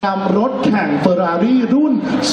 นำรถแข่ง Ferrari รุ่น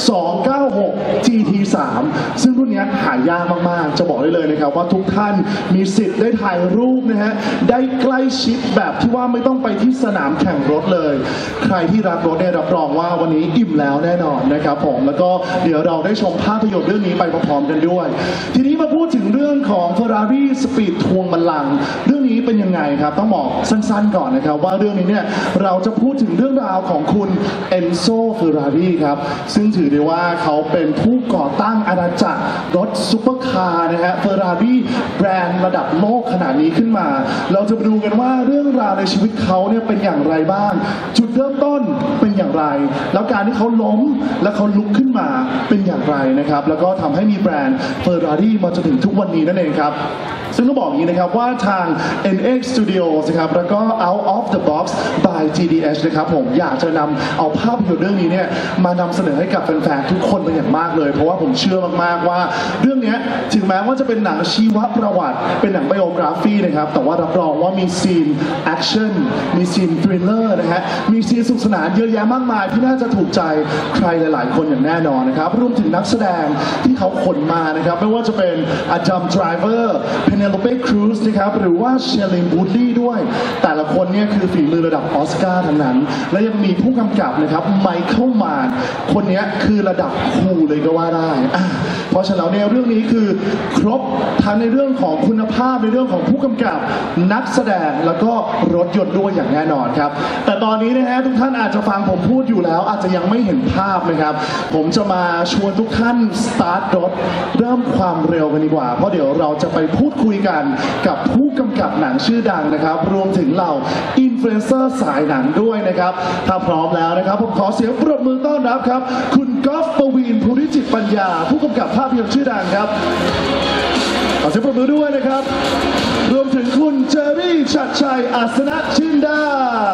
296 GT3 ซึ่งรุ่นนี้หายากมากๆจะบอกได้เลยนะครับว่าทุกท่านมีสิทธิ์ได้ถ่ายรูปนะฮะได้ใกล้ชิดแบบที่ว่าไม่ต้องไปที่สนามแข่งรถเลยใครที่รักรถได้รับรองว่าวันนี้อิ่มแล้วแน่นอนนะครับผมแล้วก็เดี๋ยวเราได้ชมภาพยนตร์เรื่องนี้ไปพร้อมๆกันด้วยทีนี้มาพูดถึงเรื่องของ Ferrari Speed ทวงบัลลังก์เรื่องนี้เป็นยังไงครับต้องบอกสั้นๆก่อนนะครับว่าเรื่องนี้เนี่ยเราจะพูดถึงเรื่องราวของคุณเอนโซ เฟอร์รารี่ครับซึ่งถือได้ว่าเขาเป็นผู้ก่อตั้งอาณาจักรรถซุปเปอร์คาร์นะฮะเฟอร์รารี่แบรนด์ระดับโลกขนาดนี้ขึ้นมาเราจะมาดูกันว่าเรื่องราวในชีวิตเขาเนี่ยเป็นอย่างไรบ้างจุดเริ่มต้นเป็นอย่างไรแล้วการที่เขาล้มและเขาลุกขึ้นมาเป็นอย่างไรนะครับแล้วก็ทำให้มีแบรนด์เฟอร์รารี่มาจนถึงทุกวันนี้นั่นเองครับซึ่งต้องบอกอย่างนี้นะครับว่าทาง NX Studios นะครับแล้วก็ Out of the Box by GDH นะครับผมอยากจะนำเอาภาพยนตร์เรื่องนี้เนี่ยมานำเสนอให้กับแฟนๆทุกคนเป็นอย่างมากเลยเพราะว่าผมเชื่อมากๆว่าเรื่องนี้ถึงแม้ว่าจะเป็นหนังชีวประวัติเป็นหนังไบโอกราฟีนะครับแต่ว่ารับรองว่ามีซีนแอคชั่นมีซีนทริลเลอร์นะฮะมีซีนสนุกสนานเยอะแยะมากมายที่น่าจะถูกใจใครหลายๆคนอย่างแน่นอนนะครับรวมถึงนักแสดงที่เขาขนมานะครับไม่ว่าจะเป็นอดัม ไดรเวอร์เพเนโลเป ครูซนะครับหรือว่าเชลิน บูดลี่ด้วยแต่ละคนเนี่ยคือฝีมือระดับออสการ์ทั้งนั้นและยังมีผู้กำกับนะครับไมเคิล มานคนนี้คือระดับครูเลยก็ว่าได้เพราะฉะนั้นในเรื่องนี้คือครบทั้งในเรื่องของคุณภาพในเรื่องของผู้กำกับนักแสดงแล้วก็รถยนต์ด้วยอย่างแน่นอนครับแต่ตอนนี้นะฮะทุกท่านอาจจะฟังผมพูดอยู่แล้วอาจจะยังไม่เห็นภาพนะครับผมจะมาชวนทุกท่านสตาร์ทรถเริ่มความเร็วกันดีกว่าเพราะเดี๋ยวเราจะไปพูดคุยกันกับผู้กำกับหนังชื่อดังนะครับรวมถึงเหล่าอินฟลูเอนเซอร์สายหนังด้วยนะครับถ้าพร้อมแล้วนะครับผมขอเสียงปรบมือต้อนรับครับคุณก๊อฟ ปวีณ ภูริจิตปัญญาผู้กำกับภาพยนตร์ชื่อดังครับขอเสียงปรบมือด้วยนะครับรวมถึงคุณเจอรี่ ชัดชัย อัศนะจินดา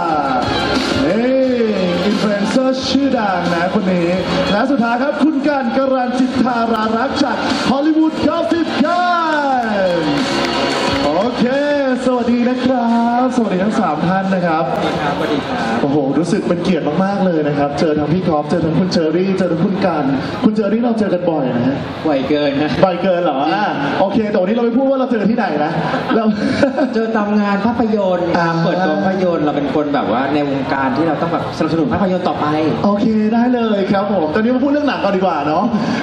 อินฟลูเอนเซอร์ชื่อดังนะคนนี้และสุดท้ายครับคุณการ กรัญจิต ธารารักษ์จากฮอลลีวูดกอสซิปกันโอเคสวัสดีนะครับสวัสดีทั้ง3ท่านนะครับสวัสดีครับโอ้โหรู้สึกเป็นเกียรติมากๆเลยนะครับเจอทั้งพี่กอล์ฟเจอทั้งคุณเจอรี่เจอทั้งคุณกันคุณเจอรี่เราเจอกันบ่อยนะฮะบ่อยเกินนะบ่อยเกินเหรอโอเคแต่วันนี้เราไม่พูดว่าเราเจอที่ไหนนะเราเจอตามงานภาพยนตร์เปิดตัวภาพยนตร์เราเป็นคนแบบว่าในวงการที่เราต้องแบบสนับสนุนภาพยนตร์ต่อไปโอเคได้เลยครับผมตอนนี้มาพูดเรื่องหนังกันดีกว่าเนาะ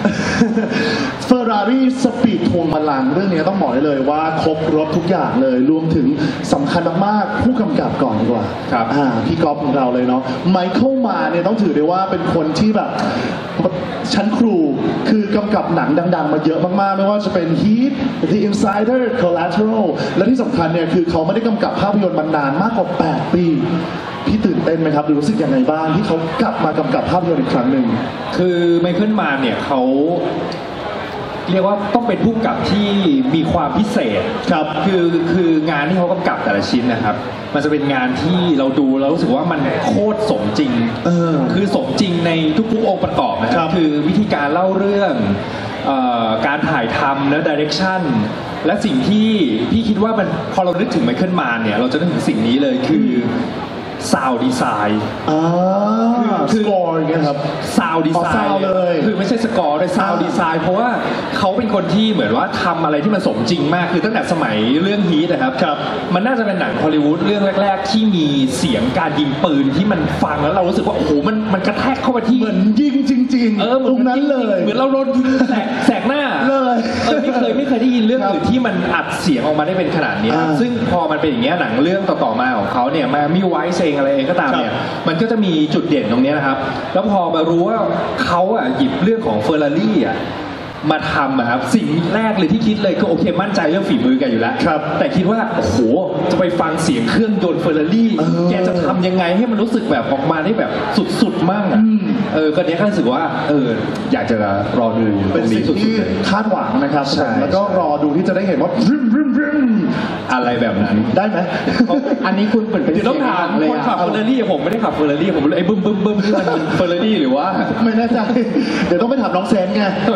Ferrari Speed ทวงบัลลังก์เรื่องนี้ต้องบอกเลยว่าครบรถทุกอย่างเลยรวมถึงสำคัญมากๆผู้กำกับก่อนดีกว่าครับพี่ก๊อฟของเราเลยเนาะไมเคิล มาเนี่ยต้องถือได้ว่าเป็นคนที่แบบชั้นครูคือกำกับหนังดังๆมาเยอะมากๆไม่ว่าจะเป็น Heat The Insider Collateral และที่สำคัญเนี่ยคือเขาไม่ได้กำกับภาพยนตร์มานานมากกว่า8 ปีพี่ตื่นเต้นไหมครับหรือรู้สึกยังไงบ้างที่เขากลับมากำกับภาพยนตร์อีกครั้งหนึ่งคือไมเคิล มาเนี่ยเขาเรียกว่าต้องเป็นผู้กำกับที่มีความพิเศษครับคืองานที่เขากำกับแต่ละชิ้นนะครับมันจะเป็นงานที่เราดูแล้วรู้สึกว่ามันโคตรสมจริงคือสมจริงในทุกๆองค์ประกอบนะครับคือวิธีการเล่าเรื่องการถ่ายทำและดิเรกชันและสิ่งที่พี่คิดว่ามันพอเรานึกถึงไมเคิล มาเนี่ยเราจะนึกถึงสิ่งนี้เลยคือซาวด์ดีไซน์คือสกอร์อย่างเงี้ยครับซาวด์ดีไซน์เลยคือไม่ใช่สกอร์เลยซาวด์ดีไซน์เพราะว่าเขาเป็นคนที่เหมือนว่าทำอะไรที่มันสมจริงมากคือตั้งแต่สมัยเรื่องฮีทนะครับมันน่าจะเป็นหนังฮอลลีวูดเรื่องแรกๆที่มีเสียงการยิงปืนที่มันฟังแล้วเรารู้สึกว่าโอ้โหมันกระแทกเข้ามาที่เหมือนยิงจริงๆตรงนั้นเลยเหมือนเราโดนยิงแสกหน้าเลยไม่เคยได้ยินเรื่องอื่นที่มันอัดเสียงออกมาได้เป็นขนาดนี้ซึ่งพอมันเป็นอย่างเงี้ยหนังเรื่องต่อๆมาของเขาเนี่ยมามิวไวซ์เองอะไรเองก็ตามเนี่ยมันก็จะมีจุดเด่นตรงนี้นะครับแล้วพอมารู้ว่าเขาหยิบเรื่องของเฟอร์รารี่มาทำครับสิ่งแรกเลยที่คิดเลยก็โอเคมั่นใจเรื่องฝีมือแกอยู่แล้วแต่คิดว่าโอ้โหจะไปฟังเสียงเครื่องยนต์เฟอร์รารี่แกจะทำยังไงให้มันรู้สึกแบบออกมาได้แบบสุดๆมั่งก็เนี้ยก็รู้สึกว่าอยากจะรอดูเป็นสิ่งที่คาดหวังนะครับแล้วก็รอดูที่จะได้เห็นว่าอะไรแบบนั้นได้ไหมอันนี้คุณเป็นต้องถามคนขับเฟอร์รารี่ผมไม่ได้ขับเฟอร์รารี่ผมไอ้บึ้มที่มันเฟอร์รารี่หรือว่าไม่แน่ใจเดี๋ยวต้องไปถามน้องเซนไง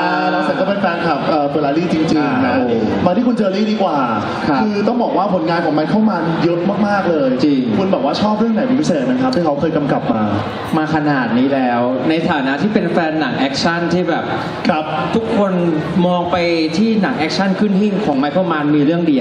น้องเสกก็เป็นแฟนคลับเฟอร์รารี่จริงๆนะมาที่คุณเจอรี่ดีกว่า คือต้องบอกว่าผลงานของไมเคิลแมนเยอะมากๆเลยจริงคุณแบบว่าชอบเรื่องไหนเป็นพิเศษนะครับที่เขาเคยกำกับมาขนาดนี้แล้ว ในฐานะที่เป็นแฟนหนังแอคชั่นที่แบบครับทุกคนมองไปที่หนังแอคชั่นขึ้นหิ้งของไมเคิลแมนมีเรื่องเดียว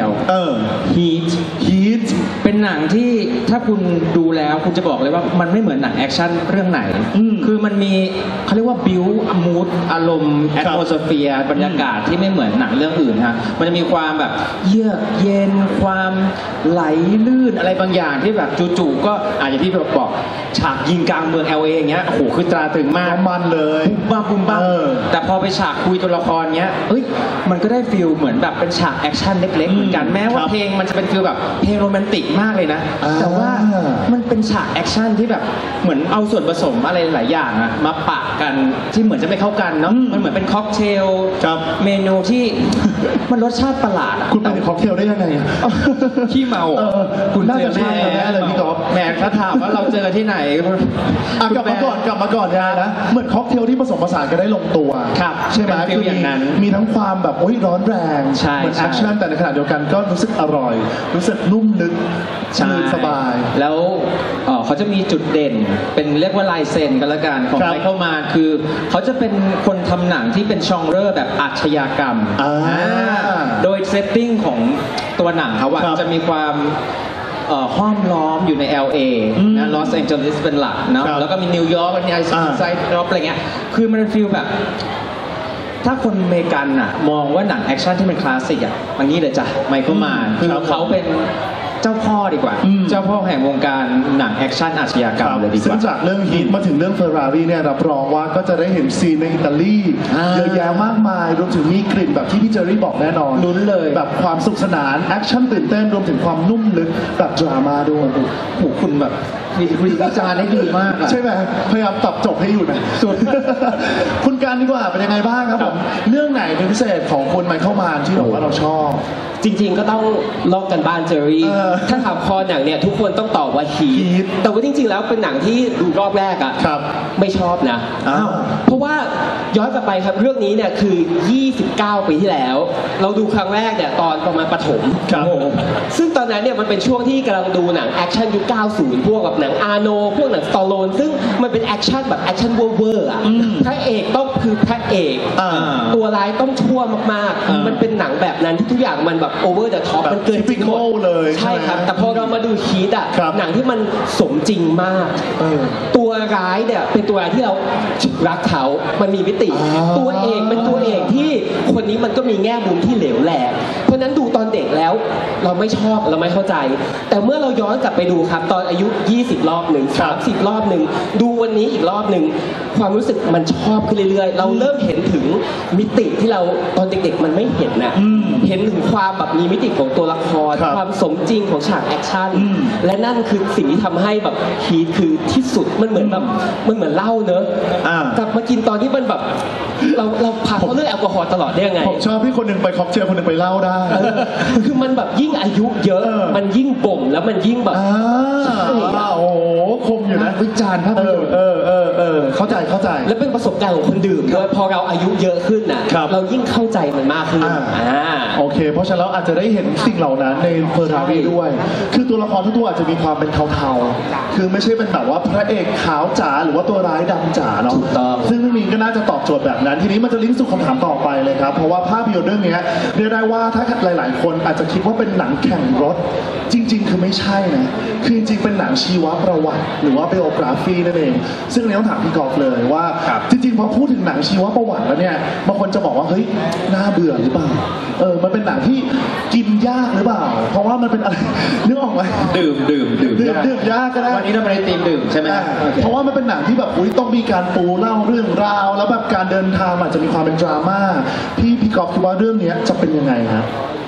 Heat เป็นหนังที่ถ้าคุณดูแล้วคุณจะบอกเลยว่ามันไม่เหมือนหนังแอคชั่นเรื่องไหน คือมันมีเขาเรียกว่าบิวมูดอารมณ์แอดโมสเฟียร์บรรยากาศที่ไม่เหมือนหนังเรื่องอื่นฮะมันจะมีความแบบเยือกเย็นความไหลลื่นอะไรบางอย่างที่แบบจู่ๆก็อาจจะที่แบบบอกฉากยิงกลางเมือง LA อย่างเงี้ยโอ้โหคือตราตรึงมากมันเลยบุ้มบ้าแต่พอไปฉากคุยตัวละครเงี้ยเอ้ยมันก็ได้ฟีลเหมือนแบบเป็นฉากแอคชั่นเล็กๆเหมือนกันแม้ว่าเพลงมันจะเป็นฟีลแบบเพลงโรแมนติกมากเลยนะแต่ว่ามันเป็นฉากแอคชั่นที่แบบเหมือนเอาส่วนผสมอะไรหลายอย่างอะมาปะกันที่เหมือนจะไม่เข้ากันเนาะมันเหมือนเป็นค็อกเทลเมนูที่ มันรสชาติประหลาดคุณไปถึงค็อกเทลได้ยังไงขี้เมาคุณน่าจะใช่แน่เลยพี่ก๊อฟแหมถ้าถามว่าเราเจอที่ไหนกลับมาก่อนนะเหมือนค็อกเทลที่ผสมผสานกันได้ลงตัวครับใช่ไหมเป็นฟีลอย่างนั้นมีทั้งความแบบโอ้ยร้อนแรงใช่เหมือนแอคชั่นแต่ในขณะเดียวกันก็รู้สึกอร่อย รู้สึกนุ่มลึกสบายแล้วเขาจะมีจุดเด่นเป็นเรียกว่าลายเซ็นกันละกันของครับไมเคิลแมนคือเขาจะเป็นคนทำหนังที่เป็นชองเรอร์แบบอาชญากรรม โดยเซตติ้งของตัวหนังเขาอะครับจะมีความห้อมล้อมอยู่ใน LA นะลอสแองเจลิสเป็นหลักเนาะครับแล้วก็มีนิวยอร์กมีไอซ์ไซด์รอบอะไรเงี้ยคือมันเป็นฟีลแบบ ถ้าคนอเมริกันอะมองว่าหนังแอคชั่นที่เป็นคลาสสิกอะอันนี้เลยจ้ะไมเคิลแมนคือเขาเป็นเจ้าพ่อดีกว่า เจ้าพ่อแห่งวงการหนังแอคชั่นอาชญากรรมเลยดีกซึ่งว่าจากเรื่องฮิตมาถึงเรื่องเฟอร์รารี่เนี่ยรับรองว่าก็จะได้เห็นซีนในอิตาลีเยอะแยะมากมายรวมถึงมีกลิ่นแบบที่พี่เจอรี่บอกแน่นอนลุ้นเลยแบบความสุขสนานแอคชั่นตื่นเต้นรวมถึงความนุ่มลึกแบบดราม่าด้วยโอ้โหคุณแบบมีวิจารณ์ได้ดีมากอะใช่ไหมพยายามตัดจบให้อยู่นะสุด คุณการดีกว่าเป็นยังไงบ้างครับผมเรื่องไหนเป็นพิเศษของคนไมเคิลแมนที่แบบว่าเราชอบจริงๆก็ต้องลอกกันบ้านเจอรี่ ถ้าถามคอหนังเนี่ยทุกคนต้องตอบว่าฮีทแต่ว่าจริงๆแล้วเป็นหนังที่ดูรอบแรกอะครับไม่ชอบนะอ้าวเพราะว่าย้อนกลับไปครับเรื่องนี้เนี่ยคือ 29 ปีที่แล้ว เราดูครั้งแรกเนี่ยตอนประมาณประถมครับซึ่งตอนนั้นเนี่ยมันเป็นช่วงที่กำลังดูหนังแอคชั่นยุค 90 พวกแบบหนังอาร์โนพวกหนังสตอลโลนซึ่งมันเป็นแอคชั่นแบบแอคชั่นเวอร์ๆอะพระเอกต้องคือพระเอก ตัวร้ายต้องชั่วมากๆ มันเป็นหนังแบบนั้นที่ทุกอย่างมันแบบโอเวอร์เดอะท็อปแบบมันเกินจริงหมด typical เลยใช่ครับใช่ไหมแต่พอเรามาดูฮีทอ่ะครับหนังที่มันสมจริงมาก ตัวร้ายเนี่ยเป็นตัวร้ายที่เรารักเขา มันมีมิติ ตัวเอกเป็นตัวเอกที่คนนี้มันก็มีแง่มุมที่เหลวแหลกเพราะฉะนั้นดูตอนเด็กแล้วเราไม่ชอบเราไม่เข้าใจ แต่เมื่อเราย้อนกลับไปดูครับตอนอายุ 20 รอบหนึ่ง30 รอบหนึ่งดูวันนี้อีกรอบหนึ่งความรู้สึกมันชอบขึ้นเรื่อยๆ เราเริ่มเห็นถึงมิติที่เราตอนเด็กๆมันไม่เห็นน่ะเห็นถึงความแบบมีมิติของตัวละครครับความสมจริงของฉากแอคชั่นและนั่นคือสิ่งที่ทำให้แบบฮีทคือที่สุดมันเหมือนแบบมันเหมือนเหล้าเนอะ กลับมากินตอนที่มันแบบเราพาเขาเรื่องแอลกอฮอล์ตลอดได้ยังไงผมชอบพี่คนหนึ่งไปค็อกเทลคนหนึ่งไปเหล้าได้คือมันแบบยิ่งอายุเยอะ มันยิ่งบ่มแล้วมันยิ่งแบบโอ้โหคมอยู่นะวิจารณ์ภาพยนตร์เข้าใจและเป็นประสบการณ์ของคนดื่มด้วยพอเราอายุเยอะขึ้นน่ะครับเรายิ่งเข้าใจมันมากขึ้นโอเค เพราะฉะนั้นเราอาจจะได้เห็นสิ่งเหล่านั้นในเฟอร์รารี่ด้วย คือตัวละครทุกตัวอาจจะมีความเป็นเทาๆ คือไม่ใช่เป็นแบบว่าพระเอกขาวจ๋าหรือว่าตัวร้ายดำจ๋าเนาะถูกต้องซึ่งเรื่องนี้ก็น่าจะตอบโจทย์แบบนั้น ทีนี้มันจะลิงก์สู่คำถามต่อไปเลยครับ เพราะว่าภาพยนตร์เรื่องนี้เรียกได้ว่าถ้าหลายๆ คนอาจจะคิดว่าเป็นหนังแข่งรถ จริง ๆ คือไม่ใช่นะ คือจริงๆเป็นหนังชีวประวัติหรือว่าไบโอกราฟีนั่นเอง ซึ่งอันนี้ต้องถามพี่กอล์ฟเลยว่า จริงๆพอพูดถึงหนังชีวประวัติแล้วเนี่ยบางคนจะบอกว่าเฮ้ยน่าเบื่อหรือเปล่ามันเป็นหนังที่กินยากหรือเปล่า เพราะว่ามันเป็นอะไรนึกออกไหมดื่มยากก็ได้วันนี้เราไปในทีมดื่มใช่ไหมเพราะว่ามันเป็นหนังที่แบบต้องมีการปูเล่าเรื่องราว แล้วแบบการเดินทางอาจจะมีความเป็นดราม่าพี่กอล์ฟคิดว่าเรื่องนี้จะเป็นยังไงครับ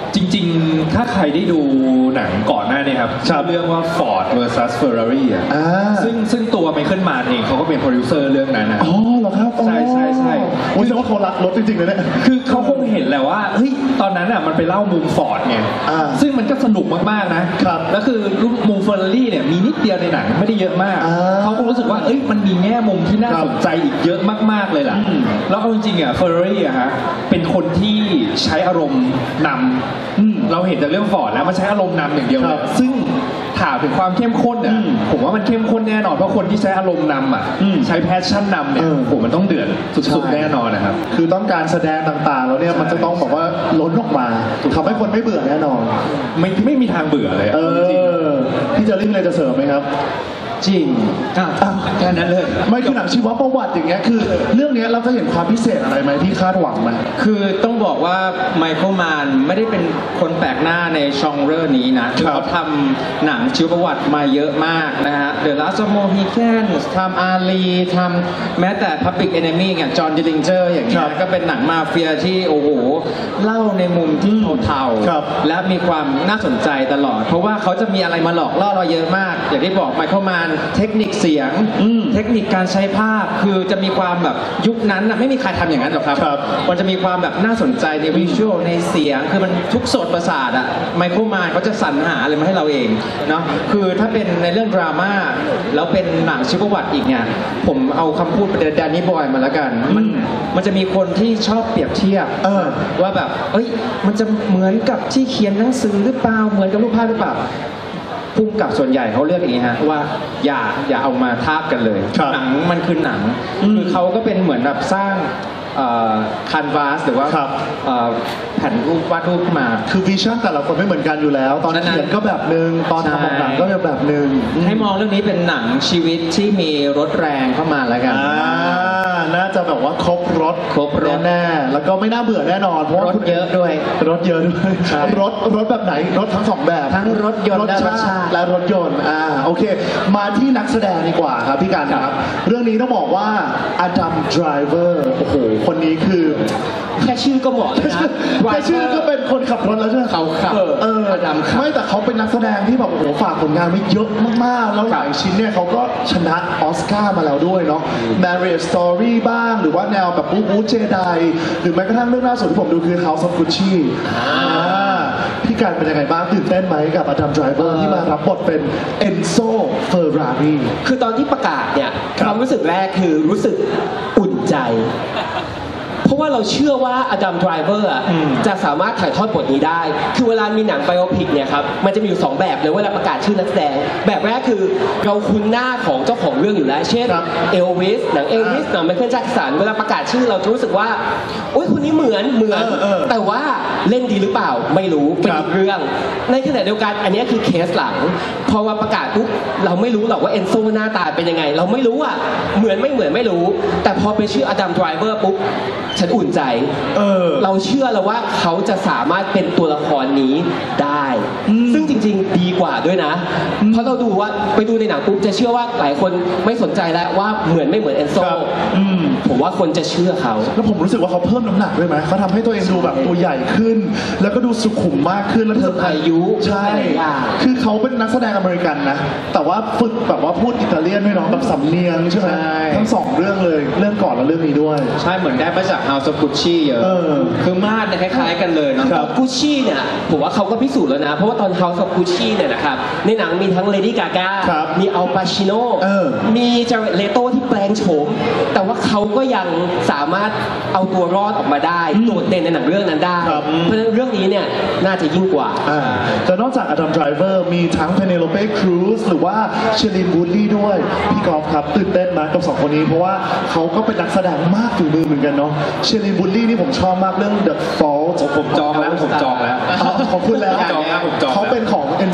จริงๆ ถ้าใครได้ดูหนังก่อนหน้านี้ครับชื่อเรื่องว่า Ford vs Ferrari อ่ะซึ่งตัวไมเคิลมานเองเขาก็เป็นโปรดิวเซอร์เรื่องนั้นนะอ๋อเหรอครับใช่โอ้ยแสดงว่าเขารักรถจริงๆเลยเนี่ยคือเขาคงเห็นแหละว่าเฮ้ยตอนนั้นอ่ะมันไปเล่ามุม Ford ไงซึ่งมันก็สนุกมากๆนะครับแล้วคือมุม Ferrari เนี่ยมีนิดเดียวในหนังไม่ได้เยอะมากเขาคงรู้สึกว่าเอ้ยมันมีแง่มุมที่น่าสนใจอีกเยอะมากๆเลยล่ะแล้วเอาจริงๆอ่ะ Ferrari อ่ะฮะเป็นคนที่ใช้อารมณ์นำเราเห็นจากเรื่องฟอร์ดแล้วมันใช้อารมณ์นำอย่างเดียวเลยซึ่งถามถึงความเข้มข้นเนี่ยผมว่ามันเข้มข้นแน่นอนเพราะคนที่ใช้อารมณ์นำอ่ะใช้แพชชั่นนำเนี่ยผมมันต้องเดือดสุดๆแน่นอนนะครับคือต้องการแสดงต่างๆแล้วเนี่ยมันจะต้องบอกว่าล้นออกมาทำให้คนไม่เบื่อแน่นอนไม่มีทางเบื่อเลยพี่เจอริ่งเลยจะเสริมไหมครับจริงแค่นั้นเลยไม่คือหนังชีวประวัติอย่างเงี้ยคือเรื่องนี้เราจะเห็นความพิเศษอะไรไหมที่คาดหวังไหมคือต้องบอกว่าไมเคิลมานไม่ได้เป็นคนแปลกหน้าในชองเรอร์นี้นะคือเขาทำหนังชีวประวัติมาเยอะมากนะฮะ The Last of Mohicans ทำอารีทำแม้แต่ Public Enemy อย่างจอห์นดิลิงเจอร์อย่างเงี้ยก็เป็นหนังมาเฟียที่โอ้โหเล่าในมุมที่เทาๆและมีความน่าสนใจตลอดเพราะว่าเขาจะมีอะไรมาหลอกล่อเราเยอะมากอย่างที่บอกไมเคิลมานเทคนิคเสียงเทคนิคการใช้ภาพคือจะมีความแบบยุคนั้นไม่มีใครทำอย่างนั้นหรอกครับมันจะมีความแบบน่าสนใจในวิชวลในเสียงคือมันทุกโสตประสาทอะไมเคิลมานเขาจะสรรหาอะไรมาให้เราเองเนาะคือถ้าเป็นในเรื่องดราม่าแล้วเป็นหนังชีวประวัติอีกเนี่ยผมเอาคำพูดแดนนี่บอยมาแล้วกันมันจะมีคนที่ชอบเปรียบเทียบว่าแบบมันจะเหมือนกับที่เขียนหนังสือหรือเปล่าเหมือนกับรูปภาพหรือเปล่าพุ่งกับส่วนใหญ่เขาเลือกอย่างนี้ฮะว่าอย่าเอามาทาบกันเลยหนังมันคือหนังคือเขาก็เป็นเหมือนแบบสร้างคันวาสหรือว่าแผ่นรูปวาดรูปมาคือวิชั่นแต่ละคนไม่เหมือนกันอยู่แล้วตอนเขียนก็แบบนึงตอนทำออกหนังก็แบบนึงให้มองเรื่องนี้เป็นหนังชีวิตที่มีรถแรงเข้ามาแล้วกันน่าจะแบบว่าครบรถแน่ๆแล้วก็ไม่น่าเบื่อแน่นอนเพราะรถเยอะด้วยรถแบบไหนรถทั้งสองแบบทั้งรถยนต์และรถยนต์โอเคมาที่นักแสดงดีกว่าครับพี่การครับเรื่องนี้ต้องบอกว่าอดัมไดรเวอร์โอ้โหคนนี้คือแค่ชื่อก็เหมาะเลยนะแค่ชื่อก็เป็นคนขับรถแล้วใช่ไหมเขาขับอดัมไม่แต่เขาเป็นนักแสดงที่แบบโอ้โหฝากผลงานไว้เยอะมากๆแล้วหลายชิ้นเนี่ยเขาก็ชนะออสการ์มาแล้วด้วยเนาะ Marriage Story บ้างหรือว่าแนวแบบบู๊เจไดหรือแม้กระทั่งเรื่องล่าสุดที่ผมดูคือ House of Gucci พี่การเป็นยังไงบ้างตื่นเต้นไหมกับอดัมไดรเวอร์ที่มารับบทเป็นเอนโซเฟอร์รารีคือตอนที่ประกาศเนี่ยความรู้สึกแรกคือรู้สึกอุ่นใจเพราะว่าเราเชื่อว่าอดัมไดรเวอร์จะสามารถถ่ายทอดบทนี้ได้คือเวลามีหนังไบโอพิกเนี่ยครับมันจะมีอยู่2แบบเลยเวลาประกาศชื่อนักแสดงแบบแรกคือเราคุ้นหน้าของเจ้าของเรื่องอยู่แล้วเช่นเอลวิสหนังเอลวิสหนังไมเคิลแจ็คสันเวลาประกาศชื่อเราจะรู้สึกว่าโอ๊ยคนนี้เหมือนแต่ว่าเล่นดีหรือเปล่าไม่รู้เป็นอีกเรื่องในขณะเดียวกันอันนี้คือเคสหลังพอว่าประกาศปุ๊บเราไม่รู้หรอกว่าเอนโซหน้าตาเป็นยังไงเราไม่รู้อ่ะเหมือนไม่รู้แต่พอเป็นชื่ออดัมไดรเวอร์ปุ๊บฉันอุ่นใจเราเชื่อแล้วว่าเขาจะสามารถเป็นตัวละครนี้ได้ซึ่งจริงๆดีกว่าด้วยนะเพราะเราดูว่าไปดูในหนังปุ๊บจะเชื่อว่าหลายคนไม่สนใจแล้วว่าเหมือนไม่เหมือนเอนโซผมว่าคนจะเชื่อเขาแล้วผมรู้สึกว่าเขาเพิ่มน้ำหนักด้วยไหมเขาทำให้ตัวเองดูแบบตัวใหญ่ขึ้นแล้วก็ดูสุขุมมากขึ้นแล้วเธออายุใช่คือเขาเป็นนักแสดงอเมริกันนะแต่ว่าฝึกแบบว่าพูดอิตาเลียนด้วยเนาะแบบสำเนียงใช่ไหมทั้ง2เรื่องเลยเรื่องก่อนและเรื่องนี้ด้วยใช่เหมือนได้มาจาก House of Gucci เยอะคือมาดเนี่ยคล้ายๆกันเลยเนาะ Gucci เนี่ยผมว่าเขาก็พิสูจน์แล้วนะเพราะว่าตอน House of Gucci เนี่ยนะครับในหนังมีทั้ง Lady Gaga มีอัลปาชิโนมีจาเรตเลโตที่แปลงโฉมแต่ว่าเขาก็ยังสามารถเอาตัวรอดออกมาได้โดดเด่นในหนังเรื่องนั้นได้เพราะฉะนั้นเรื่องนี้เนี่ยน่าจะยิ่งกว่าแต่นอกจากอดัมไดรเวอร์มีทั้งเพเนโลเป้ครูซหรือว่าเชลินวูดลี่ด้วยพี่กอล์ฟครับตื่นเต้นมากกับ2คนนี้เพราะว่าเขาก็เป็นนักแสดงมากฝีมือเหมือนกันเนาะเชลินวูดลี่นี่ผมชอบมากเรื่อง The Fault ผมจองแล้วขอบคุณแล้วเขาเป็นของเอนโซ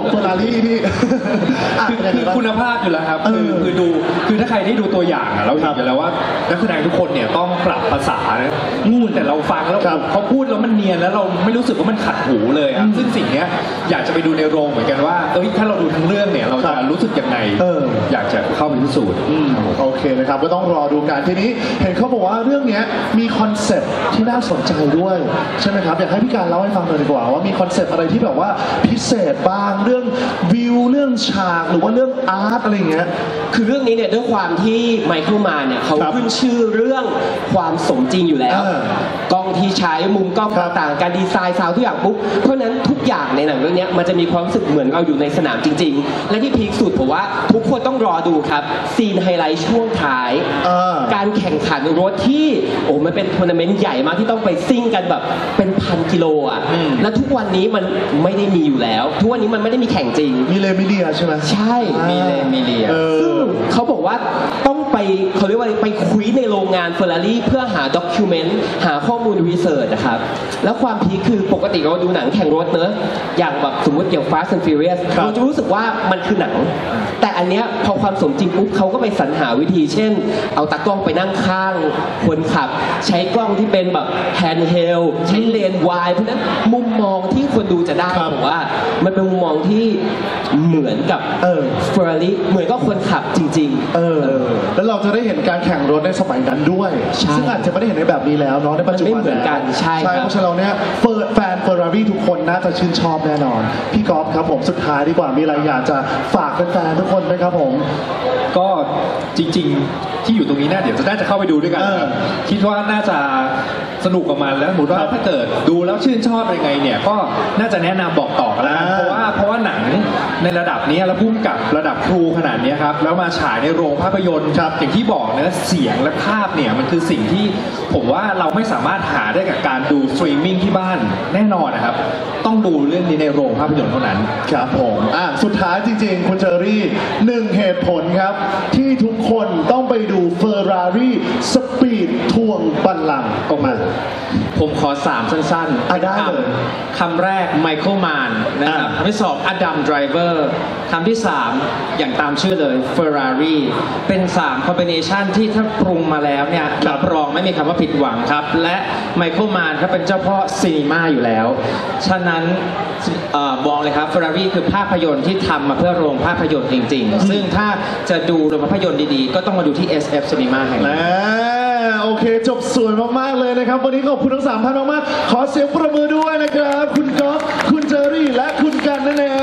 เฟอร์รารี่นี่คือคุณภาพอยู่แล้วครับคือถ้าใครได้ดูตัวอย่างเราเห็นอยู่แล้วว่านักแสดงทุกคนเนี่ยต้องปรับภาษาพูดแต่เราฟังแล้วเขาพูดแล้วมันเนียนแล้วเราไม่รู้สึกว่ามันขัดหูเลยครับซึ่งสิ่งเนี้ยอยากจะไปดูในโรงเหมือนกันว่าถ้าเราดูทั้งเรื่องเนี่ยเราจะรู้สึกยังไงอยากจะเข้าไปพิสูจน์โอเคนะครับก็ต้องรอดูกันทีนี้เห็นเขาบอกว่าเรื่องนี้มีคอนเซ็ปต์ที่น่าสนใจด้วยใช่ไหมครับอยากให้พี่การเล่าให้ฟังหน่อยดีกว่าว่ามีคอนเซ็ปต์อะไรที่แบบว่าพิเศษบ้างเรื่องวิวเรื่องฉากหรือว่าเรื่องอาร์ตอะไรอย่างเงี้ยคือเรื่องนี้เนี่ยด้วยความที่ไมเคิลมาเนี่ยเขาขึ้นชื่อเรื่องความสมจริงอยู่แล้วกล้องที่ใช้มุมกล้องต่างๆการดีไซน์ซาวด์ทุกอย่างปุ๊บเพราะนั้นทุกอย่างในหนังเรื่องนี้มันจะมีความรู้สึกเหมือนเราอยู่ในสนามจริงๆและที่พีคสุดผมว่าทุกคนต้องรอดูครับซีนไฮไลท์ช่วงท้ายการแข่งขันรถที่มันเป็นทัวร์นาเมนต์ใหญ่มากที่ต้องไปซิ่งกันแบบเป็น1,000 กิโลอ่ะและทุกวันนี้มันไม่ได้มีอยู่แล้วทุกวันนี้มันไม่ได้มีแข่งจริงมีเลมิเดียใช่ไหมใช่มีเดียซึ่งเขาบอกว่าต้องไปเขาเรียกว่าไปคุยในโรงงานเฟอร์รารี่เพื่อหาด็อกิวเมนต์หาข้อมูลรีเสิร์ชนะครับแล้วความพีคคือปกติเราดูหนังแข่งรถเนอะอย่างแบบสมมติเกี่ยว Fast and Furious เราจะรู้สึกว่ามันคือหนังแต่อันเนี้ยพอความสมจริงปุ๊บเขาก็ไปสรรหาวิธีเช่นเอาตากล้องไปนั่งข้างคนขับใช้กล้องที่เป็นแบบแฮนด์เฮลใช้เลนส์วายเพราะนั้นมุมมองที่คนดูจะได้ผมว่ามันเป็นมุมมองที่เหมือนกับเฟอร์รารี่เหมือนก็คนขับจริงๆแล้วเราจะได้เห็นการแข่งรถในสมัยนั้นด้วยซึ่งอาจจะไม่ได้เห็นในแบบนี้แล้วเนาะในปัจจุบันไม่เหมือนกันใช่เพราะฉะนั้นเราเนี่ยแฟนเฟอร์รารี่ทุกคนน่าจะชื่นชอบแน่นอนพี่ก๊อฟครับผมสุดท้ายดีกว่ามีอะไรอยากจะฝากแฟนๆทุกคนไหมครับผมก็จริงๆที่อยู่ตรงนี้น่าเดี๋ยวจะน่าจะเข้าไปดูด้วยกันคิดว่าน่าจะสนุกกับมันแล้วสมมติว่าถ้าเกิดดูแล้วชื่นชอบยังไงเนี่ยก็น่าจะแนะนำบอกต่อกันแล้วเพราะว่าหนังในระดับนี้แล้วพุ่งกับระดับครูขนาดนี้ครับแล้วมาฉายในโรงภาพยนตร์ครับอย่างที่บอกนะเสียงและภาพเนี่ยมันคือสิ่งที่ผมว่าเราไม่สามารถหาได้กับการดูสตรีมมิ่งที่บ้านแน่นอนนะครับต้องดูเรื่องนี้ในโรงภาพยนตร์เท่านั้นครับผมสุดท้ายจริงๆคุณเจอรี่1เหตุผลครับที่ทุกคนต้องไปดู Ferrari Speed ทวงบัลลังก์ออกมาผมขอ3สั้นๆได้เลยคำแรกไมเคิลมานนะครับคำที่2อดัมไดรเวอร์คำที่3อย่างตามชื่อเลย Ferrari เป็น3 combination ที่ถ้าปรุงมาแล้วเนี่ยรับรองไม่มีคำว่าผิดหวังครับและไมเคิลมานเขาเป็นเจ้าพ่อซีนีมาอยู่แล้วฉะนั้นบอกเลยครับ Ferrari คือภาพยนตร์ที่ทำมาเพื่อโรงภาพยนตร์จริงๆซึ่งถ้าจะดูโรงภาพยนตร์ดีๆก็ต้องมาดูที่ SF Cinema แห่งนี้โอเคจบสวยมากๆเลยนะครับวันนี้ขอบคุณทั้ง3ท่านมากๆขอเสียงประมือด้วยนะครับคุณก๊อฟคุณเจอรี่และคุณกันนั่นเอง